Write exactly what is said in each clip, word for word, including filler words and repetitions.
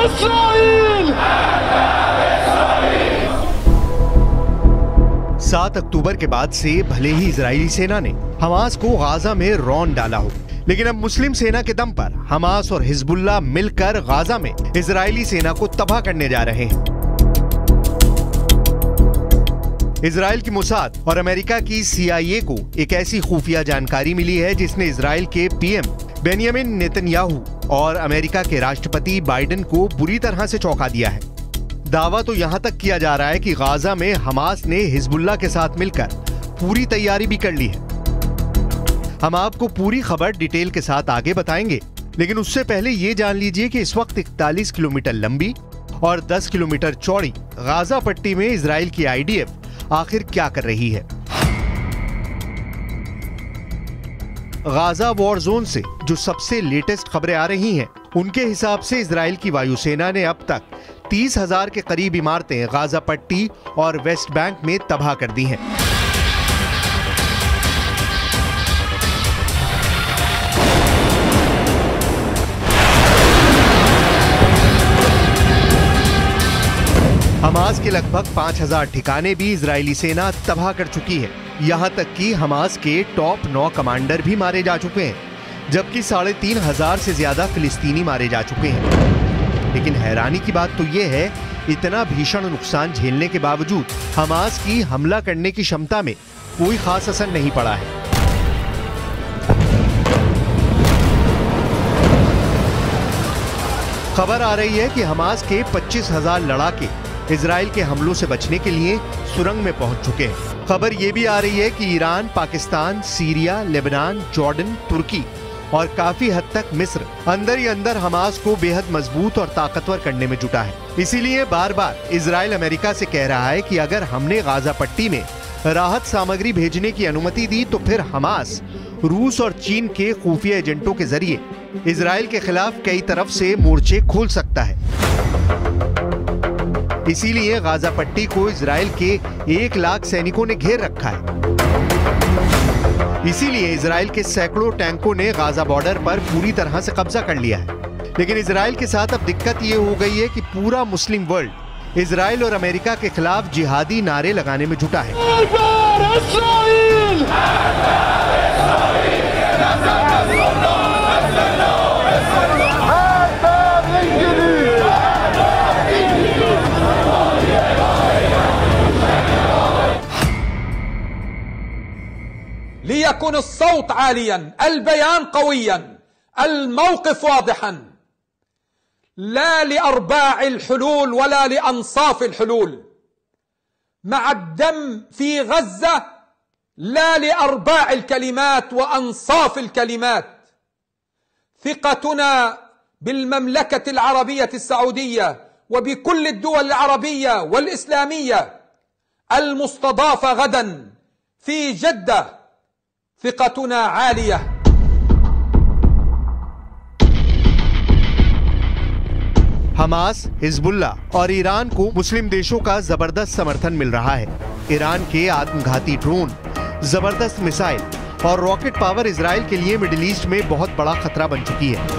सात अक्टूबर के बाद से भले ही इजरायली सेना ने हमास को गाजा में रौंद डाला हो, लेकिन अब मुस्लिम सेना के दम पर हमास और हिजबुल्लाह मिलकर गाजा में इजरायली सेना को तबाह करने जा रहे हैं। इजराइल की मोसाद और अमेरिका की सी आई ए को एक ऐसी खुफिया जानकारी मिली है जिसने इजराइल के पी एम बेंयामिन नेतन्याहू और अमेरिका के राष्ट्रपति बाइडेन को बुरी तरह से चौंका दिया है। दावा तो यहां तक किया जा रहा है कि गाजा में हमास ने हिजबुल्लाह के साथ मिलकर पूरी तैयारी भी कर ली है। हम आपको पूरी खबर डिटेल के साथ आगे बताएंगे, लेकिन उससे पहले ये जान लीजिए कि इस वक्त इकतालीस किलोमीटर लंबी और दस किलोमीटर चौड़ी गाजा पट्टी में इजराइल की आई डी एफ आखिर क्या कर रही है। गाजा वॉर जोन से जो सबसे लेटेस्ट खबरें आ रही हैं, उनके हिसाब से इजराइल की वायुसेना ने अब तक तीस हजार के करीब इमारतें गाजा पट्टी और वेस्ट बैंक में तबाह कर दी हैं। हमास के लगभग पांच हजार ठिकाने भी इजरायली सेना तबाह कर चुकी है। यहां तक कि हमास के टॉप नौ कमांडर भी मारे जा चुके हैं, जबकि साढ़े तीन हजार से ज्यादा फिलिस्तीनी मारे जा चुके हैं। लेकिन हैरानी की बात तो यह है, इतना भीषण नुकसान झेलने के बावजूद हमास की हमला करने की क्षमता में कोई खास असर नहीं पड़ा है। खबर आ रही है कि हमास के पच्चीस हजार लड़ाके इजराइल के हमलों से बचने के लिए सुरंग में पहुंच चुके हैं। खबर यह भी आ रही है कि Iran, Pakistan, Syria, Lebanon, Jordan, Turkey और काफी हद तक मिस्र अंदर ही अंदर हमास को बेहद मजबूत और ताकतवर करने में जुटा है। इसीलिए बार बार इजराइल अमेरिका से कह रहा है कि अगर हमने गाजा पट्टी में राहत सामग्री भेजने की अनुमति दी तो फिर हमास रूस और चीन के खुफिया एजेंटों के जरिए इजराइल के खिलाफ कई तरफ से मोर्चे खोल सकता है। इसीलिए गाजा पट्टी को इजराइल के एक लाख सैनिकों ने घेर रखा है। इसीलिए इजराइल के सैकड़ों टैंकों ने गाजा बॉर्डर पर पूरी तरह से कब्जा कर लिया है। लेकिन इजराइल के साथ अब दिक्कत ये हो गई है कि पूरा मुस्लिम वर्ल्ड इजराइल और अमेरिका के खिलाफ जिहादी नारे लगाने में जुटा है। ليكن الصوت عاليا، البيان قويا، الموقف واضحا، لا لأرباع الحلول ولا لأنصاف الحلول. مع الدم في غزة لا لأرباع الكلمات وأنصاف الكلمات. ثقتنا بالمملكة العربية السعودية وبكل الدول العربية والإسلامية المستضافة غدا في جدة ثقتنا عالية. हमास, हिजबुल्लाह और ईरान को मुस्लिम देशों का जबरदस्त समर्थन मिल रहा है। ईरान के आत्मघाती ड्रोन, जबरदस्त मिसाइल और रॉकेट पावर इजराइल के लिए मिडिल ईस्ट में बहुत बड़ा खतरा बन चुकी है।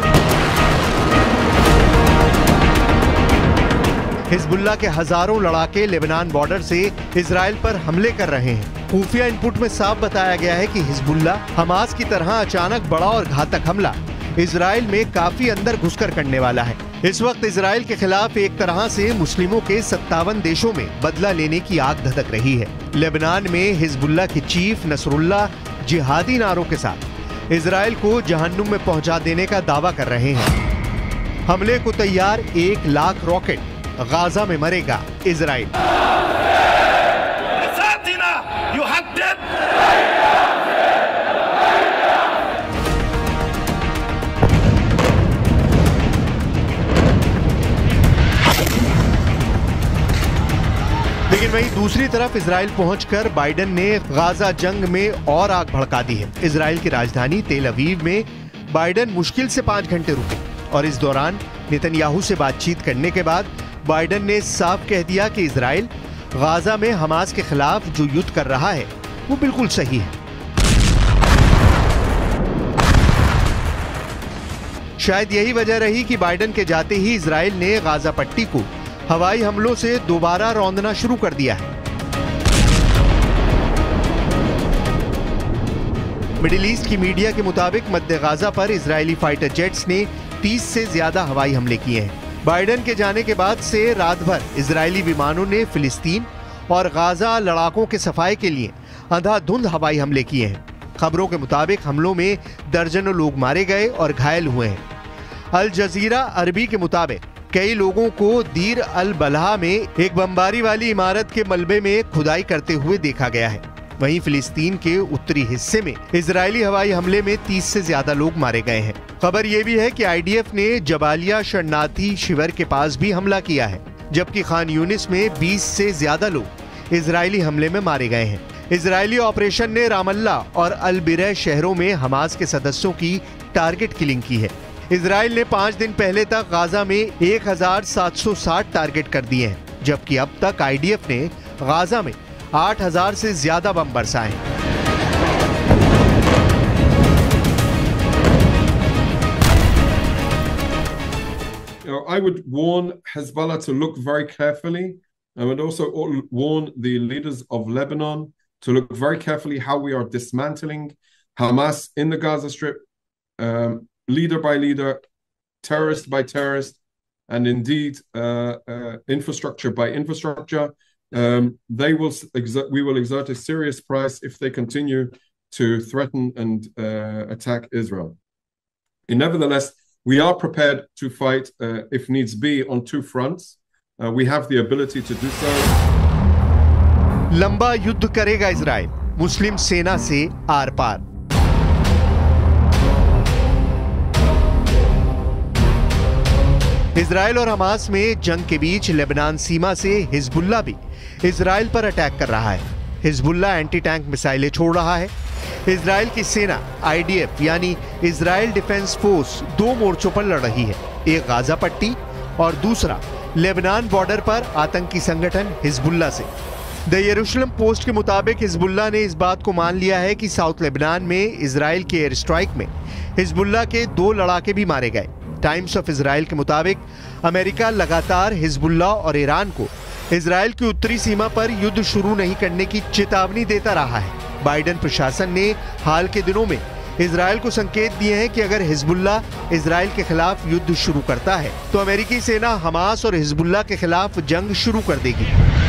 हिजबुल्लाह के हजारों लड़ाके लेबनान बॉर्डर से इजराइल पर हमले कर रहे हैं। खुफिया इनपुट में साफ बताया गया है कि हिजबुल्लाह हमास की तरह अचानक बड़ा और घातक हमला इजराइल में काफी अंदर घुसकर करने वाला है। इस वक्त इजराइल के खिलाफ एक तरह से मुस्लिमों के सत्तावन देशों में बदला लेने की आग धधक रही है। लेबनान में हिजबुल्लाह के चीफ नसरुल्लाह जिहादी नारों के साथ इजराइल को जहन्नुम में पहुंचा देने का दावा कर रहे हैं। हमले को तैयार एक लाख रॉकेट, गाजा में मरेगा इजराइल। लेकिन वहीं दूसरी तरफ इजराइल पहुंचकर बाइडेन ने गाजा जंग में और आग भड़का दी है। इजराइल की राजधानी तेल अवीव में बाइडेन मुश्किल से पांच घंटे रुके और इस दौरान नेतन्याहू से बातचीत करने के बाद बाइडेन ने साफ कह दिया कि इजराइल गाजा में हमास के खिलाफ जो युद्ध कर रहा है वो बिल्कुल सही है। शायद यही वजह रही कि बाइडेन के जाते ही इजराइल ने गाजा पट्टी को हवाई हमलों से दोबारा रौंदना शुरू कर दिया है। मिडिल ईस्ट की मीडिया के मुताबिक मध्य गाजा पर इजरायली फाइटर जेट्स ने तीस से ज्यादा हवाई हमले किए हैं। बाइडेन के जाने के बाद से रात भर इजरायली विमानों ने फिलिस्तीन और गाजा लड़ाकों के सफाई के लिए अंधाधुंध हवाई हमले किए हैं। खबरों के मुताबिक हमलों में दर्जनों लोग मारे गए और घायल हुए हैं। अल जजीरा अरबी के मुताबिक कई लोगों को दीर अल बलहा में एक बमबारी वाली इमारत के मलबे में खुदाई करते हुए देखा गया है। वहीं फिलिस्तीन के उत्तरी हिस्से में इजरायली हवाई हमले में तीस से ज्यादा लोग मारे गए हैं। खबर यह भी है कि आईडीएफ ने जबालिया शरणार्थी शिविर के पास भी हमला किया है, जबकि खान यूनिस में बीस से ज्यादा लोग इजरायली हमले में मारे गए हैं। इजरायली ऑपरेशन ने रामल्ला और अल बिरह शहरों में हमास के सदस्यों की टारगेट किलिंग की है। इजराइल ने पांच दिन पहले तक गाजा में एक हजार सात सौ साठ टारगेट कर दिए हैं, जबकि अब तक आईडीएफ ने गाजा में आठ हजार से ज्यादा बम बरसाए। I would warn Hezbollah to look very carefully. I would also warn the leaders of Lebanon to look very carefully how we are dismantling Hamas in the Gaza Strip, um, leader by leader, terrorist by terrorist, and indeed uh, uh, infrastructure by infrastructure. Um, they will exert, we will exert a serious price if they continue to threaten and uh, attack Israel. And nevertheless, we are prepared to fight uh, if needs be on two fronts. Uh, we have the ability to do so. लंबा युद्ध करेगा Israel Muslim सेना से आर पार। Israel और Hamas में जंग के बीच लेबनान सीमा से हिजबुल्ला भी इजराइल पर अटैक कर रहा है। हिजबुल्ला एंटी टैंक मिसाइलें छोड़ रहा है। इजराइल की सेना आईडीएफ यानी इजराइल डिफेंस फोर्स दो मोर्चों पर लड़ रही है, एक गाजा पट्टी और दूसरा लेबनान बॉर्डर पर आतंकी संगठन हिजबुल्ला से। द यरूशलेम पोस्ट के मुताबिक हिजबुल्ला ने इस बात को मान लिया है कि साउथ लेबनान में इजराइल के एयर स्ट्राइक में हिजबुल्ला के दो लड़ाके भी मारे गए। टाइम्स ऑफ इजराइल के मुताबिक अमेरिका लगातार हिजबुल्ला और ईरान को इजराइल की उत्तरी सीमा पर युद्ध शुरू नहीं करने की चेतावनी देता रहा है। बाइडेन प्रशासन ने हाल के दिनों में इजराइल को संकेत दिए हैं कि अगर हिजबुल्ला इजराइल के खिलाफ युद्ध शुरू करता है तो अमेरिकी सेना हमास और हिजबुल्ला के खिलाफ जंग शुरू कर देगी।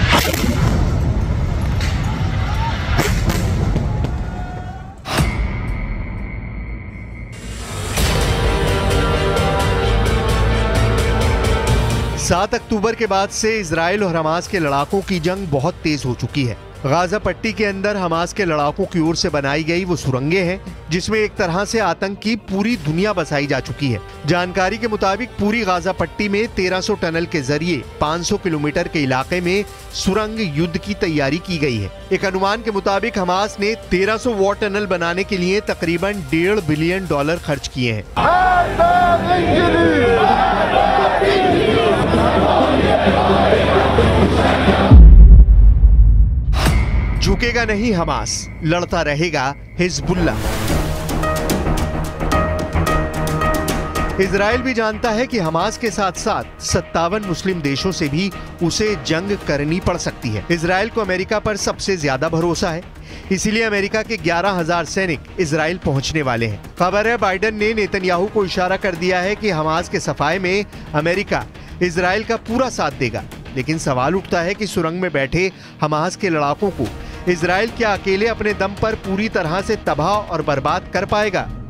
सात अक्टूबर के बाद से इजराइल और हमास के लड़ाकों की जंग बहुत तेज हो चुकी है। गाजा पट्टी के अंदर हमास के लड़ाकों की ओर से बनाई गई वो सुरंगें हैं जिसमें एक तरह से आतंक की पूरी दुनिया बसाई जा चुकी है। जानकारी के मुताबिक पूरी गाजा पट्टी में तेरह सौ टनल के जरिए पाँच सौ किलोमीटर के इलाके में सुरंग युद्ध की तैयारी की गई है। एक अनुमान के मुताबिक हमास ने तेरह सौ वॉर टनल बनाने के लिए तकरीबन डेढ़ बिलियन डॉलर खर्च किए हैं। झुकेगा नहीं हमास, लड़ता रहेगा हिजबुल्ला। इजराइल भी जानता है कि हमास के साथ साथ सत्तावन मुस्लिम देशों से भी उसे जंग करनी पड़ सकती है। इजराइल को अमेरिका पर सबसे ज्यादा भरोसा है, इसीलिए अमेरिका के ग्यारह हजार सैनिक इजराइल पहुंचने वाले हैं। खबर है बाइडेन ने नेतन्याहू को इशारा कर दिया है कि हमास के सफाए में अमेरिका इजराइल का पूरा साथ देगा। लेकिन सवाल उठता है कि सुरंग में बैठे हमास के लड़ाकों को इजराइल क्या अकेले अपने दम पर पूरी तरह से तबाह और बर्बाद कर पाएगा?